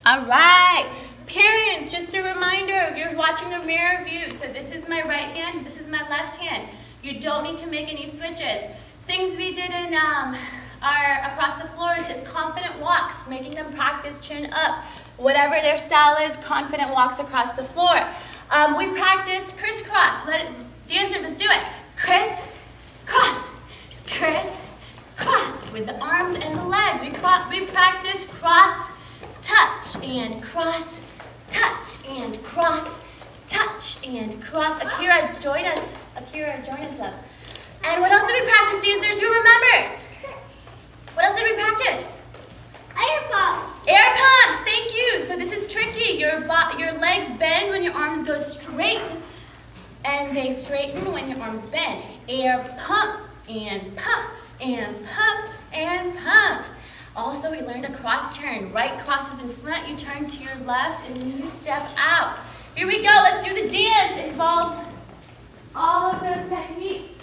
All right, parents, just a reminder, you're watching a mirror view. So this is my right hand, this is my left hand. You don't need to make any switches. Things we did in our across the floors is confident walks, making them practice chin up. Whatever their style is, confident walks across the floor. We practiced crisscross. Dancers, let's do it. Criss, cross, criss, cross. With the arms and the legs, we practice cross, touch, and cross, touch, and cross, touch, and cross. Akira, join us. Akira, join us up. And what else did we practice, dancers? Who remembers? What else did we practice? Air pumps. Air pumps, thank you. So this is tricky. Your legs bend when your arms go straight, and they straighten when your arms bend. Air pump, and pump, and pump, and pump. Also, we learned a cross turn. Right crosses in front, you turn to your left, and then you step out. Here we go, let's do the dance. It involves all of those techniques.